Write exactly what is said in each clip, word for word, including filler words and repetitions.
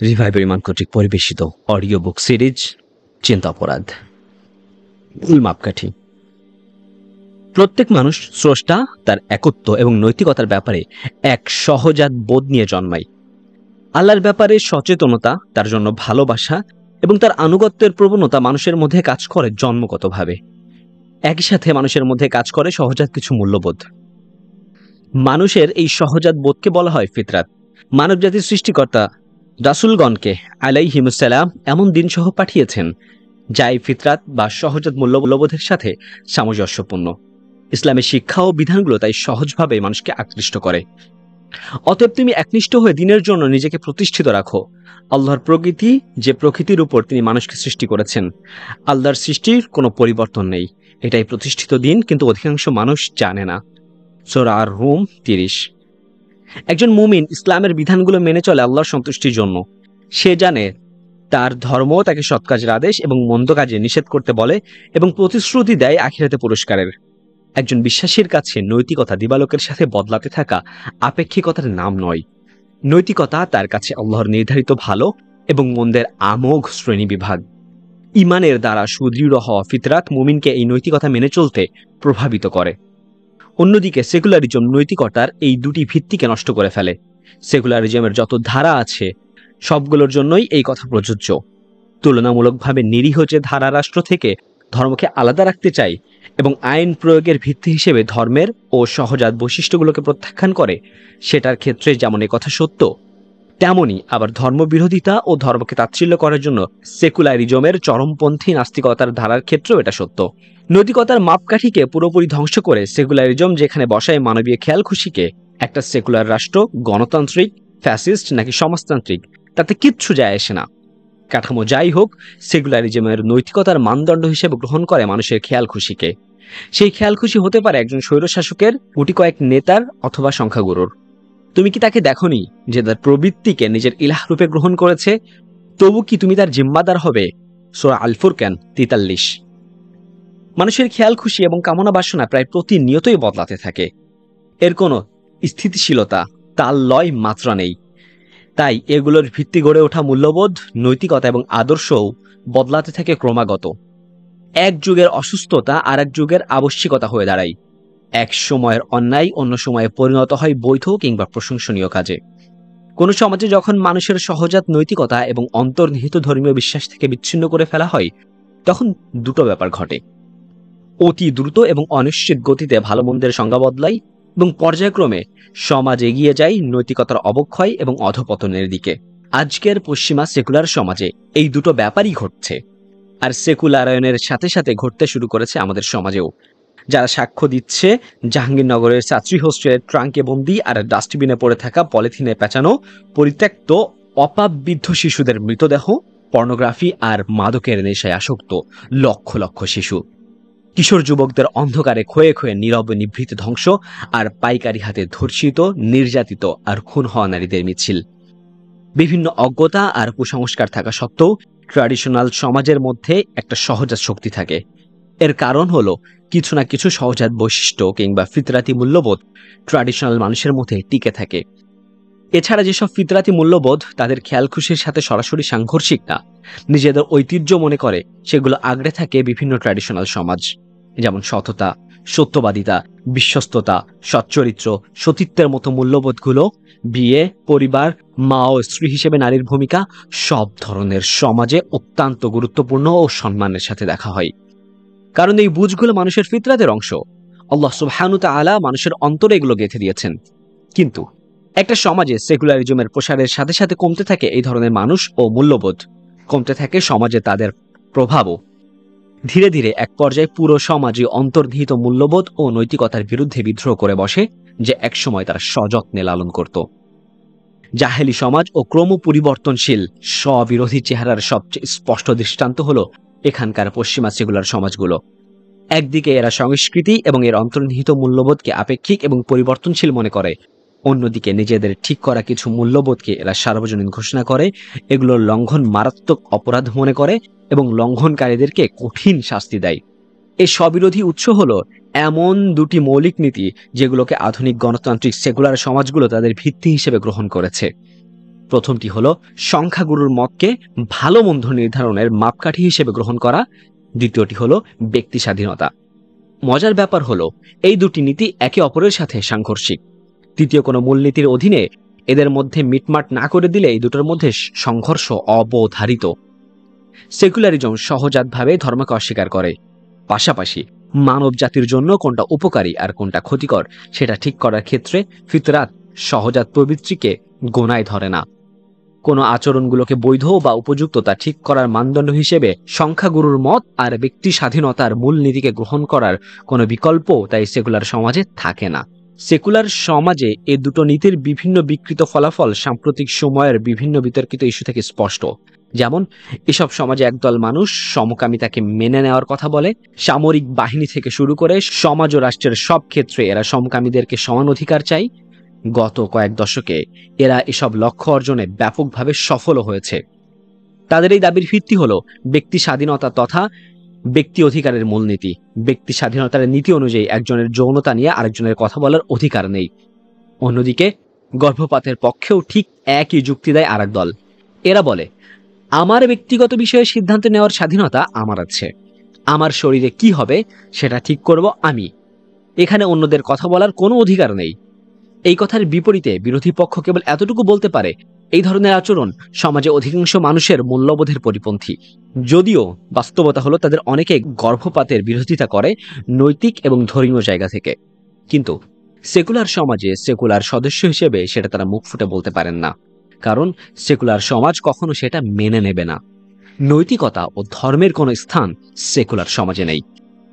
Reviver ইমান কর্তৃক পরিবেশিত audio book series চিন্তা অপরাধ, ভুল মাপকাঠি। প্রত্যেক মানুষ স্রষ্টা, তার একত্ব এবং নৈতিকতার ব্যাপারে এক সহজাত বোধ নিয়ে জন্মায়। আল্লাহর ব্যাপারে সচেতনতা, তার জন্য ভালোবাসা এবং তার আনুগত্যের প্রবণতা মানুষের মধ্যে কাজ করে জন্মগতভাবে। একই সাথে মানুষের মধ্যে কাজ করে সহজাত কিছু মূল্যবোধ। মানুষের এই সহজাত বোধকে বলা হয় ফিতরাত। মানবজাতির সৃষ্টিকর্তা রাসূলগণকে আলাইহিমুসসালাম এমন দিনসহ পাঠিয়েছেন যা এই ফিতরাত বা সহজাত মূল্যবোধের সাথে সামঞ্জস্যপূর্ণ। ইসলামের শিক্ষা ও বিধানগুলো তাই সহজভাবে মানুষকে আকৃষ্ট করে। অতএব তুমি একনিষ্ঠ হয়ে দিনের জন্য নিজেকে প্রতিষ্ঠিত রাখো। আল্লাহর প্রকৃতি, যে প্রকৃতির উপর তিনি মানুষকে সৃষ্টি করেছেন, আল্লাহর সৃষ্টির কোনো পরিবর্তন নেই, এটাই প্রতিষ্ঠিত দিন, কিন্তু অধিকাংশ মানুষ জানে না। সূরা আর-রুম তিরিশ। একজন মুমিন ইসলামের বিধানগুলো মেনে চলে আল্লাহর সন্তুষ্টির জন্য। সে জানে তার ধর্ম তাকে সৎ কাজের আদেশ এবং মন্দ কাজে নিষেধ করতে বলে এবং প্রতিশ্রুতি দেয় আখিরাতে পুরস্কারের। একজন বিশ্বাসীর কাছে নৈতিকতা দিবালোকের সাথে বদলাতে থাকা আপেক্ষিকতার নাম নয়। নৈতিকতা তার কাছে আল্লাহর নির্ধারিত ভালো এবং মন্দের আমোঘ শ্রেণী বিভাগ। ইমানের দ্বারা সুদৃঢ় হওয়া ফিতরাত মুমিনকে এই নৈতিকতা মেনে চলতে প্রভাবিত করে। অন্যদিকে সেকুলারিজম নৈতিকতার এই দুটি ভিত্তিকে নষ্ট করে ফেলে। সেকুলারিজমের যত ধারা আছে সবগুলোর জন্যই এই কথা প্রযোজ্য। তুলনামূলকভাবে নিরীহ যে ধারা রাষ্ট্র থেকে ধর্মকে আলাদা রাখতে চায় এবং আইন প্রয়োগের ভিত্তি হিসেবে ধর্মের ও সহজাত বৈশিষ্ট্যগুলোকে প্রত্যাখ্যান করে, সেটার ক্ষেত্রে যেমন এ কথা সত্য, তেমনি আবার ধর্মবিরোধিতা ও ধর্মকে তাচ্ছিল্য করার জন্য সেকুলারিজমের চরমপন্থী নাস্তিকতার ধারার ক্ষেত্রেও এটা সত্য। নৈতিকতার মাপকাঠিকে পুরোপুরি ধ্বংস করে সেকুলারিজম যেখানে বসায় মানবীয় খেয়াল খুশিকে, একটা সেকুলার রাষ্ট্র গণতান্ত্রিক, ফ্যাসিস্ট নাকি সমাজতান্ত্রিক তাতে কিচ্ছু যায় আসে না। কাঠামো যাই হোক, সেকুলারিজমের নৈতিকতার মানদণ্ড হিসেবে গ্রহণ করে মানুষের খেয়াল খুশিকে। সেই খেয়াল খুশি হতে পারে একজন স্বৈরশাসকের, গুটি কয়েক নেতার অথবা সংখ্যাগুরুর। তুমি কি তাকে দেখনি যে তার প্রবৃত্তিকে নিজের ইলাহ রূপে গ্রহণ করেছে? তবু কি তুমি তার জিম্মাদার হবে? সূরা আল ফুরকান তেতাল্লিশ। মানুষের খেয়াল খুশি এবং কামনা বাসনা প্রায় প্রতিনিয়তই বদলাতে থাকে। এর কোনো স্থিতিশীলতা, তাল লয়, মাত্রা নেই। তাই এগুলোর ভিত্তি গড়ে ওঠা মূল্যবোধ, নৈতিকতা এবং আদর্শও বদলাতে থাকে ক্রমাগত। এক যুগের অসুস্থতা আর এক যুগের আবশ্যিকতা হয়ে দাঁড়ায়। এক সময়ের অন্যায় অন্য সময়ে পরিণত হয় বৈধ কিংবা প্রশংসনীয় কাজে। কোন সমাজে যখন মানুষের সহজাত নৈতিকতা এবং অন্তর্নিহিত ধর্মীয় বিশ্বাস থেকে বিচ্ছিন্ন করে ফেলা হয়, তখন দুটো ব্যাপার ঘটে। অতি দ্রুত এবং অনিশ্চিত গতিতে ভালো মন্দের সংজ্ঞা বদলায় এবং পর্যায়ক্রমে সমাজ এগিয়ে যায় নৈতিকতার অবক্ষয় এবং অধপতনের দিকে। আজকের পশ্চিমা সেকুলার সমাজে এই দুটো ব্যাপারই ঘটছে, আর সেকুলারায়নের সাথে সাথে ঘটতে শুরু করেছে আমাদের সমাজেও। যারা সাক্ষ্য দিচ্ছে জাহাঙ্গীরনগরের ছাত্রী হোস্টেলের ট্রাঙ্কে বন্দি আর ডাস্টবিনে পড়ে থাকা পলিথিনে পেঁচানো পরিত্যক্ত অপাববিদ্ধ শিশুদের মৃতদেহ, পর্নোগ্রাফি আর মাদকের নেশায় আসক্ত লক্ষ লক্ষ শিশু, কিশোর যুবকদের অন্ধকারে ক্ষয়ে ক্ষয়ে নীরব নিভৃত ধ্বংস, আর পাইকারি হাতে ধর্ষিত, নির্যাতিত আর খুন হওয়া নারীদের মিছিল। বিভিন্ন অজ্ঞতা আর কুসংস্কার থাকা সত্ত্বেও ট্র্যাডিশনাল সমাজের মধ্যে একটা সহজাত শক্তি থাকে। এর কারণ হলো কিছু না কিছু সহজাত বৈশিষ্ট্য কিংবা ফিতরাতি মূল্যবোধ ট্র্যাডিশনাল মানুষের মধ্যে টিকে থাকে। এছাড়া যেসব ফিতরাতি মূল্যবোধ তাদের খেয়াল খুশির সাথে সরাসরি সাংঘর্ষিক না, নিজেদের ঐতিহ্য মনে করে, সেগুলো আগড়ে থাকে বিভিন্ন ট্র্যাডিশনাল সমাজ। যেমন সততা, সত্যবাদিতা, বিশ্বস্ততা, সচ্চরিত্র, সতীত্বের মতো মূল্যবোধগুলো বিয়ে, পরিবার, মা ও স্ত্রী হিসেবে নারীর ভূমিকা সব ধরনের সমাজে অত্যন্ত গুরুত্বপূর্ণ ও সম্মানের সাথে দেখা হয়। কারণ এই বুঝগুলো মানুষের ফিতরাতের অংশ। আল্লাহ সুবহানাহু ওয়া তাআলা মানুষের অন্তরে এগুলো গেঁথে দিয়েছেন। কিন্তু একটা সমাজে সেকুলারিজমের প্রসারের সাথে সাথে কমতে থাকে এই ধরনের মানুষ ও মূল্যবোধ, কমতে থাকে সমাজে তাদের প্রভাবও। ধীরে ধীরে এক পর্যায়ে পুরো সমাজে অন্তর্নিহিত মূল্যবোধ ও নৈতিকতার বিরুদ্ধে বিদ্রোহ করে বসে, যে একসময় তারা সযত্নে লালন করত। জাহেলি সমাজ ও ক্রম পরিবর্তনশীল স্ববিরোধী চেহারার সবচেয়ে স্পষ্ট দৃষ্টান্ত হলো এখানকার পশ্চিমা সেকুলার সমাজগুলো। একদিকে এরা সংস্কৃতি এবং এর অন্তর্নিহিত মূল্যবোধকে আপেক্ষিক এবং পরিবর্তনশীল মনে করে, অন্যদিকে নিজেদের ঠিক করা কিছু মূল্যবোধকে এরা সার্বজনীন ঘোষণা করে, এগুলোর লঙ্ঘন মারাত্মক অপরাধ মনে করে এবং লঙ্ঘনকারীদেরকে কঠিন শাস্তি দেয়। এই স্ববিরোধী উৎস হলো এমন দুটি মৌলিক নীতি যেগুলোকে আধুনিক গণতান্ত্রিক সেকুলার সমাজগুলো তাদের ভিত্তি হিসেবে গ্রহণ করেছে। প্রথমটি হলো সংখ্যাগুরুর মতকে ভালো মন্দ নির্ধারণের মাপকাঠি হিসেবে গ্রহণ করা। দ্বিতীয়টি হলো ব্যক্তি স্বাধীনতা। মজার ব্যাপার হলো এই দুটি নীতি একে অপরের সাথে সাংঘর্ষিক। তৃতীয় কোনো মূলনীতির অধীনে এদের মধ্যে মিটমাট না করে দিলে এই দুটোর মধ্যে সংঘর্ষ অবধারিত। সেকুলারিজম সহজাতভাবে ধর্মকে অস্বীকার করে, পাশাপাশি মানব জাতির জন্য কোনটা উপকারী আর কোনটা ক্ষতিকর সেটা ঠিক করার ক্ষেত্রে ফিতরাত সহজাত প্রবৃত্তিকে গোনায় ধরে না। কোনো আচরণগুলোকে বৈধ বা উপযুক্ত তা ঠিক করার মানদণ্ড হিসেবে সংখ্যাগুরুর মত আর ব্যক্তি স্বাধীনতার মূল নীতিকে গ্রহণ করার কোনো বিকল্প তাই সেকুলার সমাজে থাকে না। সেকুলার সমাজে এ দুটো নীতির বিভিন্ন বিকৃত ফলাফল সাম্প্রতিক সময়ের বিভিন্ন বিতর্কিত ইস্যু থেকে স্পষ্ট। যেমন এসব সমাজে একদল মানুষ সমকামিতাকে মেনে নেওয়ার কথা বলে, সামরিক বাহিনী থেকে শুরু করে সমাজ ও রাষ্ট্রের সব ক্ষেত্রে এরা সমকামীদেরকে সমান অধিকার চায়। গত কয়েক দশকে এরা এসব লক্ষ্য অর্জনে ব্যাপকভাবে সফল হয়েছে। তাদের এই দাবির ভিত্তি হলো ব্যক্তি স্বাধীনতা তথা ব্যক্তি অধিকারের মূলনীতি। ব্যক্তি স্বাধীনতার নীতি অনুযায়ী একজনের যৌনতা নিয়ে আরেকজনের কথা বলার অধিকার নেই। অন্যদিকে গর্ভপাতের পক্ষেও ঠিক একই যুক্তি দেয় আরেক দল। এরা বলে, আমার ব্যক্তিগত বিষয়ে সিদ্ধান্ত নেওয়ার স্বাধীনতা আমার আছে, আমার শরীরে কি হবে সেটা ঠিক করব আমি, এখানে অন্যদের কথা বলার কোনো অধিকার নেই। এই কথার বিপরীতে বিরোধী পক্ষ কেবল এতটুকু বলতে পারে, এই ধরনের আচরণ সমাজে অধিকাংশ মানুষের মূল্যবোধের পরিপন্থী। যদিও বাস্তবতা হলো তাদের অনেকে গর্ভপাতের বিরোধিতা করে নৈতিক এবং ধর্মীয় জায়গা থেকে, কিন্তু সেকুলার সমাজে সেকুলার সদস্য হিসেবে সেটা তারা মুখ ফুটে বলতে পারেন না, কারণ সেকুলার সমাজ কখনো সেটা মেনে নেবে না। নৈতিকতা ও ধর্মের কোনো স্থান সেকুলার সমাজে নেই।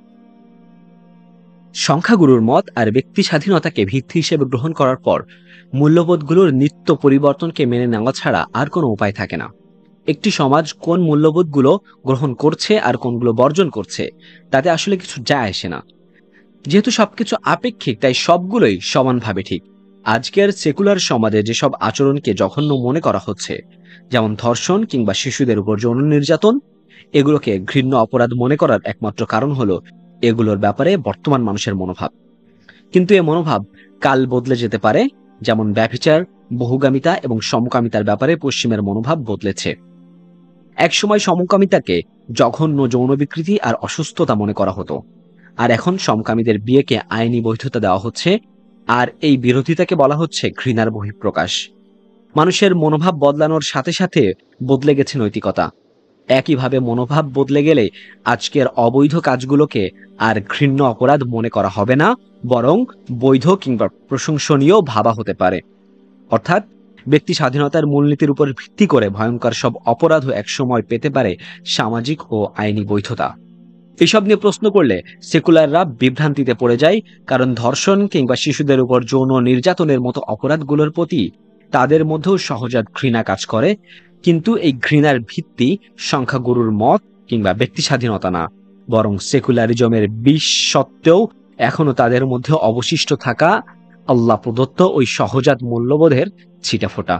সংখ্যাগুরুর মত আর ব্যক্তি স্বাধীনতাকে ভিত্তি হিসেবে গ্রহণ করার পর মূল্যবোধগুলোর নিত্য পরিবর্তনকে মেনে নেওয়া ছাড়া আর কোনো উপায় থাকে না। একটি সমাজ কোন মূল্যবোধগুলো গ্রহণ করছে আর কোনগুলো বর্জন করছে তাতে আসলে কিছু যায় আসে না। যেহেতু সবকিছু আপেক্ষিক তাই সবগুলোই সমানভাবে ঠিক। আজকের সেকুলার সমাজে যেসব আচরণকে জঘন্য মনে করা হচ্ছে, যেমন ধর্ষণ কিংবা শিশুদের উপর যৌন নির্যাতন, এগুলোকে ঘৃণ্য অপরাধ মনে করার একমাত্র কারণ হলো এগুলোর ব্যাপারে বর্তমান মানুষের মনোভাব। কিন্তু এ মনোভাব কাল বদলে যেতে পারে, যেমন ব্যভিচার, বহুগামিতা এবং সমকামিতার ব্যাপারে পশ্চিমের মনোভাব বদলেছে। একসময় সমকামিতাকে জঘন্য যৌন বিকৃতি আর অসুস্থতা মনে করা হতো, আর এখন সমকামীদের বিয়েকে আইনি বৈধতা দেওয়া হচ্ছে, আর এই বিরোধিতাকে বলা হচ্ছে ঘৃণার বহিঃপ্রকাশ। মানুষের মনোভাব বদলানোর সাথে সাথে বদলে গেছে নৈতিকতা। একইভাবে মনোভাব বদলে গেলে আজকের অবৈধ কাজগুলোকে আর ঘৃণ্য অপরাধ মনে করা হবে না, বরং বৈধ কিংবা প্রশংসনীয় ভাবা হতে পারে। অর্থাৎ ব্যক্তি স্বাধীনতার মূলনীতির উপর ভিত্তি করে ভয়ঙ্কর সব অপরাধও একসময় পেতে পারে সামাজিক ও আইনি বৈধতা। এসব নিয়ে প্রশ্ন করলে সেকুলাররা বিভ্রান্তিতে পড়ে যায়, কারণ ধর্ষণ কিংবা শিশুদের উপর যৌন নির্যাতনের মতো অপরাধগুলোর প্রতি তাদের মধ্যেও সহজাত ঘৃণা কাজ করে। কিন্তু এই ঘৃণার ভিত্তি সংখ্যাগুরুর মত কিংবা ব্যক্তি স্বাধীনতা না, বরং সেকুলারিজমের বিষ সত্ত্বেও এখনো তাদের মধ্যে অবশিষ্ট থাকা আল্লাহ প্রদত্ত ওই সহজাত মূল্যবোধের ছিটাফোঁটা।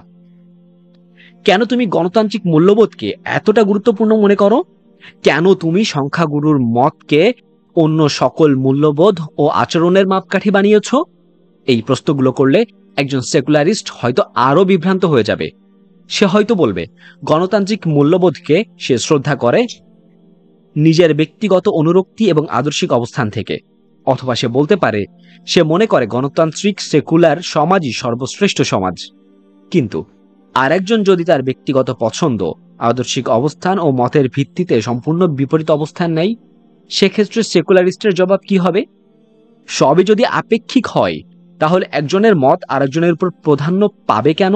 কেন তুমি গণতান্ত্রিক মূল্যবোধকে এতটা গুরুত্বপূর্ণ মনে করো? কেন তুমি সংখ্যাগুরুর মতকে অন্য সকল মূল্যবোধ ও আচরণের মাপকাঠি বানিয়েছ? এই প্রশ্নগুলো করলে একজন সেকুলারিস্ট হয়তো আরো বিভ্রান্ত হয়ে যাবে। সে হয়তো বলবে গণতান্ত্রিক মূল্যবোধকে সে শ্রদ্ধা করে নিজের ব্যক্তিগত অনুরক্তি এবং আদর্শিক অবস্থান থেকে, অথবা সে বলতে পারে সে মনে করে গণতান্ত্রিক সেকুলার সমাজই সর্বশ্রেষ্ঠ সমাজ। কিন্তু আরেকজন যদি তার ব্যক্তিগত পছন্দ, আদর্শিক অবস্থান ও মতের ভিত্তিতে সম্পূর্ণ বিপরীত অবস্থান নেয়, সেক্ষেত্রে সেকুলারিস্টের জবাব কি হবে? সবই যদি আপেক্ষিক হয় তাহলে একজনের মত আরেকজনের উপর প্রাধান্য পাবে কেন?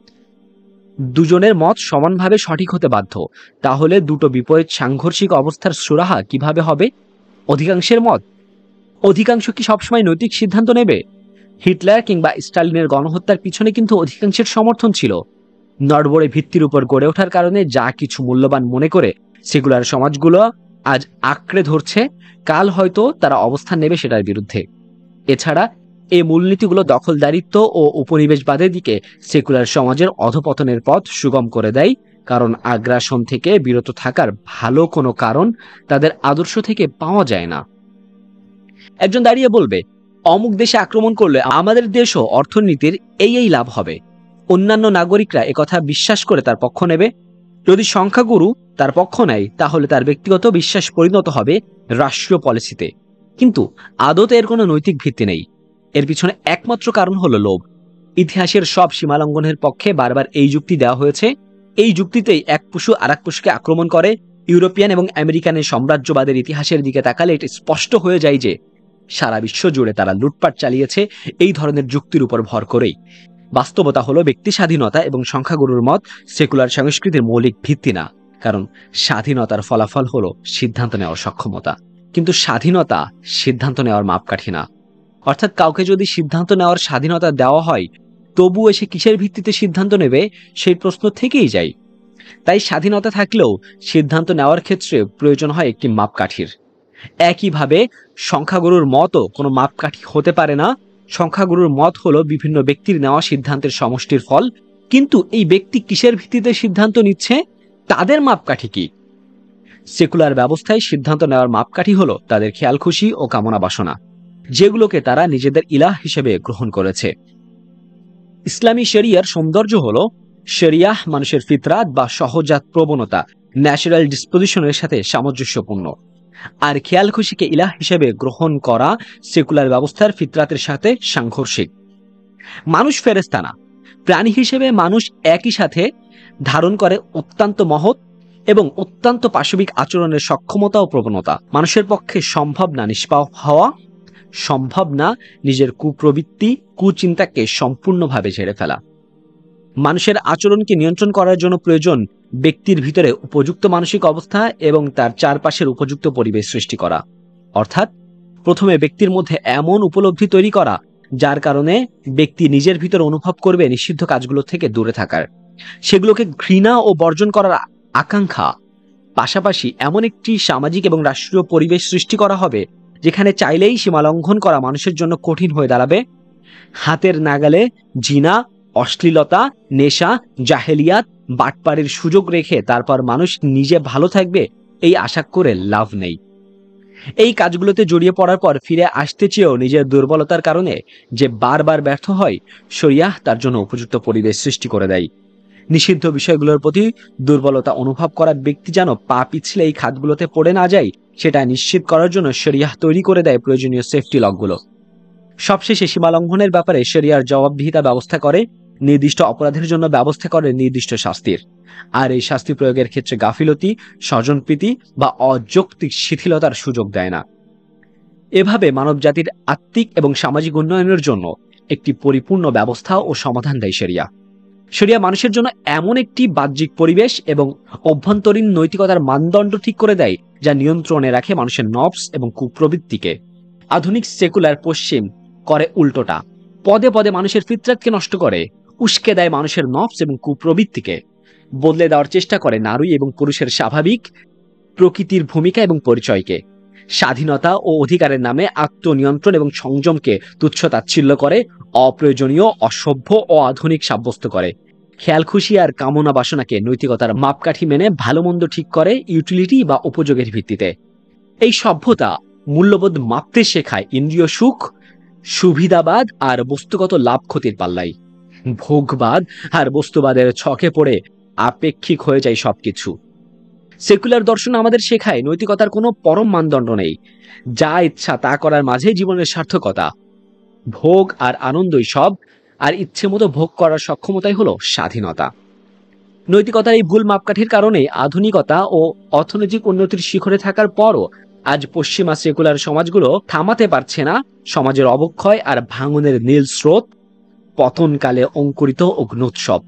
দুজনের মত সমানভাবে সঠিক হতে বাধ্য, তাহলে দুটো বিপরীত সাংঘর্ষিক অবস্থার সুরাহা কিভাবে হবে? অধিকাংশের মত অধিকাংশ কি সবসময় নৈতিক সিদ্ধান্ত নেবে? হিটলার কিংবা স্টালিনের গণহত্যার পিছনে কিন্তু অধিকাংশের সমর্থন ছিল। নড়বড়ে ভিত্তির উপর গড়ে ওঠার কারণে যা কিছু মূল্যবান মনে করে সেকুলার সমাজগুলো আজ আঁকড়ে ধরছে, কাল হয়তো তারা অবস্থান নেবে সেটার বিরুদ্ধে। এছাড়া এই মূলনীতিগুলো দখলদারিত্ব ও উপনিবেশবাদের দিকে সেকুলার সমাজের অধপতনের পথ সুগম করে দেয়, কারণ আগ্রাসন থেকে বিরত থাকার ভালো কোনো কারণ তাদের আদর্শ থেকে পাওয়া যায় না। একজন দাঁড়িয়ে বলবে, অমুক দেশে আক্রমণ করলে আমাদের দেশও অর্থনীতির এই এই লাভ হবে। অন্যান্য নাগরিকরা একথা বিশ্বাস করে তার পক্ষ নেবে। যদি সংখ্যাগুরু তার পক্ষ নেয় তাহলে তার ব্যক্তিগত বিশ্বাস পরিণত হবে রাষ্ট্রীয় পলিসিতে। কিন্তু আদতে এর কোনো নৈতিক ভিত্তি নেই। এর পিছনে একমাত্র কারণ হলো লোভ। ইতিহাসের সব সীমালঙ্ঘনের পক্ষে বারবার এই যুক্তি দেওয়া হয়েছে। এই যুক্তিতেই এক পশু আর এক পশুকে আক্রমণ করে। ইউরোপিয়ান এবং আমেরিকানের সাম্রাজ্যবাদের ইতিহাসের দিকে তাকালে এটি স্পষ্ট হয়ে যায় যে সারা বিশ্ব জুড়ে তারা লুটপাট চালিয়েছে এই ধরনের যুক্তির উপর ভর করেই। বাস্তবতা হলো ব্যক্তি স্বাধীনতা এবং সংখ্যাগুরুর মত সেকুলার সংস্কৃতির মৌলিক ভিত্তি না, কারণ স্বাধীনতার ফলাফল হলো সিদ্ধান্ত নেওয়ার সক্ষমতা, কিন্তু স্বাধীনতা সিদ্ধান্ত নেওয়ার মাপকাঠি না। অর্থাৎ কাউকে যদি সিদ্ধান্ত নেওয়ার স্বাধীনতা দেওয়া হয় তবুও সে কিসের ভিত্তিতে সিদ্ধান্ত নেবে সেই প্রশ্ন থেকেই যায়। তাই স্বাধীনতা থাকলেও সিদ্ধান্ত নেওয়ার ক্ষেত্রে প্রয়োজন হয় একটি মাপকাঠির। একইভাবে সংখ্যাগুরুর মতও কোনো মাপকাঠি হতে পারে না। সংখ্যাগুরুর মত হলো বিভিন্ন ব্যক্তির নেওয়া সিদ্ধান্তের সমষ্টির ফল, কিন্তু এই ব্যক্তি কিসের ভিত্তিতে সিদ্ধান্ত নিচ্ছে তাদের মাপকাঠি কি? সেকুলার ব্যবস্থায় সিদ্ধান্ত নেওয়ার মাপকাঠি হলো তাদের খেয়াল খুশি ও কামনা বাসনা, যেগুলোকে তারা নিজেদের ইলাহ হিসেবে গ্রহণ করেছে। ইসলামী শরিয়ার সৌন্দর্য হলো শরিয়াহ মানুষের ফিতরাত বা সহজাত প্রবণতা, ন্যাচারাল ডিসপোজিশনের সাথে সামঞ্জস্যপূর্ণ, আর খেয়াল খুশিকে ইলাহ হিসেবে গ্রহণ করা সেকুলার ব্যবস্থার ফিতরাতের সাথে সাংঘর্ষিক। মানুষ ফেরেশতা না, প্রাণী হিসেবে মানুষ একই সাথে ধারণ করে অত্যন্ত মহৎ এবং অত্যন্ত পাশবিক আচরণের সক্ষমতা ও প্রবণতা। মানুষের পক্ষে সম্ভব না নিষ্পাপ হওয়া, সম্ভব না নিজের কুপ্রবৃত্তি কুচিন্তাকে সম্পূর্ণভাবে ঝেড়ে ফেলা। মানুষের আচরণকে নিয়ন্ত্রণ করার জন্য প্রয়োজন ব্যক্তির ভিতরে উপযুক্ত মানসিক অবস্থা এবং তার চারপাশের উপযুক্ত পরিবেশ সৃষ্টি করা। অর্থাৎ প্রথমে ব্যক্তির মধ্যে এমন উপলব্ধি তৈরি করা যার কারণে ব্যক্তি নিজের ভিতরে অনুভব করবে নিষিদ্ধ কাজগুলো থেকে দূরে থাকার, সেগুলোকে ঘৃণা ও বর্জন করার আকাঙ্ক্ষা। পাশাপাশি এমন একটি সামাজিক এবং রাষ্ট্রীয় পরিবেশ সৃষ্টি করা হবে যেখানে চাইলেই সীমা লঙ্ঘন করা মানুষের জন্য কঠিন হয়ে দাঁড়াবে। হাতের নাগালে জিনা, অশ্লীলতা, নেশা, জাহেলিয়াত, বাটপাড়ির সুযোগ রেখে তারপর মানুষ নিজে ভালো থাকবে এই আশা করে লাভ নেই। এই কাজগুলোতে জড়িয়ে পড়ার পর ফিরে আসতে চেয়েও নিজের দুর্বলতার কারণে যে বারবার ব্যর্থ হয়, শরিয়াহ তার জন্য উপযুক্ত পরিবেশ সৃষ্টি করে দেয়। নিষিদ্ধ বিষয়গুলোর প্রতি দুর্বলতা অনুভব করা ব্যক্তি যেন পা পিছলে এই খাতগুলোতে পড়ে না যায় সেটা নিশ্চিত করার জন্য শরিয়াহ তৈরি করে দেয় প্রয়োজনীয় সেফটি লকগুলো। সবশেষে সীমা লঙ্ঘনের ব্যাপারে শরিয়ার জবাবদিহিতা ব্যবস্থা করে, নির্দিষ্ট অপরাধের জন্য ব্যবস্থা করে নির্দিষ্ট শাস্তির। আর এই শাস্তি প্রয়োগের ক্ষেত্রে গাফিলতি, স্বজনপ্রীতি বা অযৌক্তিক শিথিলতার সুযোগ দেয় না। এভাবে মানবজাতির আত্মিক এবং সামাজিক উন্নয়নের জন্য একটি পরিপূর্ণ ব্যবস্থা ও সমাধান দেয় শরিয়া। শরিয়া মানুষের জন্য এমন একটি বাহ্যিক পরিবেশ এবং অভ্যন্তরীণ নৈতিকতার মানদণ্ড ঠিক করে দেয় যা নিয়ন্ত্রণে রাখে মানুষের নফস এবং কুপ্রবৃত্তিকে। আধুনিক সেকুলার পশ্চিম করে উল্টোটা, পদে পদে মানুষের ফিতরাতকে নষ্ট করে, উস্কে দেয় মানুষের নফস এবং কুপ্রবৃত্তিকে, বদলে দেওয়ার চেষ্টা করে নারী এবং পুরুষের স্বাভাবিক প্রকৃতির ভূমিকা এবং পরিচয়কে। স্বাধীনতা ও অধিকারের নামে আত্মনিয়ন্ত্রণ এবং সংযমকে তুচ্ছ তাচ্ছিল্য করে, অপ্রয়োজনীয়, অসভ্য ও আধুনিক সাব্যস্ত করে। খেয়াল খুশি আর কামনা বাসনাকে নৈতিকতার মাপকাঠি মেনে ভালো মন্দ ঠিক করে ইউটিলিটি বা উপযোগের ভিত্তিতে। এই সভ্যতা মূল্যবোধ মাপতে শেখায় ইন্দ্রিয় সুখ, সুবিধাবাদ আর বস্তুগত লাভ ক্ষতির পাল্লাই। ভোগবাদ আর বস্তুবাদের ছকে পড়ে আপেক্ষিক হয়ে যায় সবকিছু। সেকুলার দর্শন আমাদের শেখায় নৈতিকতার কোনো পরম মানদণ্ড নেই, যা ইচ্ছা তা করার মাঝে জীবনের সার্থকতা। ভোগ আর আনন্দই সব, আর ইচ্ছে মতো ভোগ করার সক্ষমতাই হলো স্বাধীনতা। নৈতিকতার এই ভুল মাপকাঠির কারণে আধুনিকতা ও অর্থনৈতিক উন্নতির শিখরে থাকার পরও আজ পশ্চিমা সেকুলার সমাজগুলো থামাতে পারছে না সমাজের অবক্ষয় আর ভাঙনের নীল স্রোত, পতনকালে অঙ্কুরিত অগ্নুৎসব।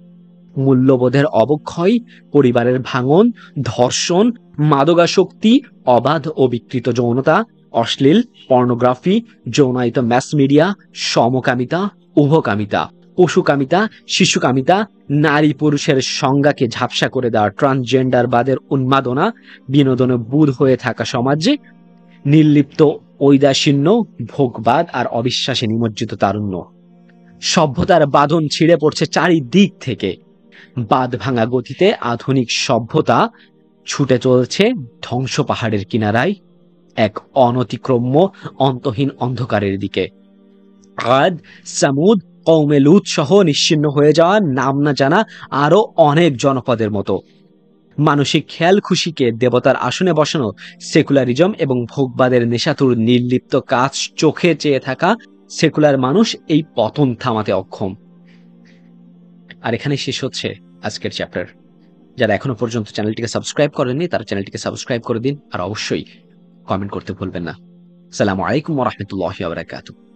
মূল্যবোধের অবক্ষয়, পরিবারের ভাঙন, ধর্ষণ, মাদকাসক্তি, অবাধ ও বিকৃত যৌনতা, অশ্লীল পর্নোগ্রাফি, যৌনায়িত ম্যাস মিডিয়া, সমকামিতা, উভকামিতা, পশুকামিতা, শিশুকামিতা, নারী পুরুষের সংজ্ঞাকে ঝাপসা করে দেওয়া ট্রান্সজেন্ডারবাদের উন্মাদনা, বিনোদনে বুঁদ হয়ে থাকা সমাজে নির্লিপ্ত ঔদাসীন্য, ভোগবাদ আর অবিশ্বাসে নিমজ্জিত তারুণ্য। সভ্যতার বাঁধন ছিঁড়ে পড়ছে চারিদিক থেকে। বাঁধ ভাঙা গতিতে আধুনিক সভ্যতা ছুটে চলছে ধ্বংস পাহাড়ের কিনারায় এক অনতিক্রম্য অন্তহীন অন্ধকারের দিকে। আদ, সামুদ, কওমে লুত সহ নিশ্চিহ্ন হয়ে যাওয়া নাম না জানা আরো অনেক জনপদের মতো। মানসিক খেয়াল খুশিকে দেবতার আসনে বসানো সেকুলারিজম এবং ভোগবাদের নেশাতুর নির্লিপ্ত কাজ চোখে চেয়ে থাকা সেকুলার মানুষ এই পতন থামাতে অক্ষম। আর এখানে শেষ হচ্ছে আজকের চ্যাপ্টার। যারা এখনো পর্যন্ত চ্যানেলটিকে সাবস্ক্রাইব করেননি তারা চ্যানেলটিকে সাবস্ক্রাইব করে দিন, আর অবশ্যই কমেন্ট করতে ভুলবেন না। আসসালামু আলাইকুম ওয়া রাহমাতুল্লাহি ওয়া বারাকাতুহু।